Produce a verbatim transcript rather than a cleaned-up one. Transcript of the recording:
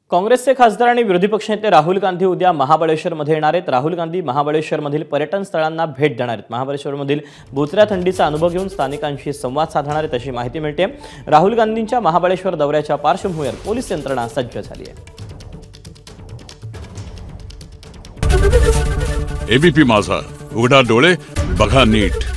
काँग्रेसचे खासदार आणि विरोधी पक्षनेते राहुल गांधी उद्या महाबळेश्वरमध्ये येणार आहेत। राहुल गांधी महाबळेश्वरमधील पर्यटन स्थळांना भेट देणार आहेत। महाबळेश्वरमधील बुचऱ्या थंडीचा अनुभव घेऊन स्थानिकांशी संवाद साधणार आहेत अशी माहिती मिळते। राहुल गांधींच्या महाबळेश्वर दौऱ्याच्या पार्श्वभूमीवर पोलीस यंत्रणा सज्ज झाली आहे। एबीपी माझा, उघडा डोळे बघा नीट।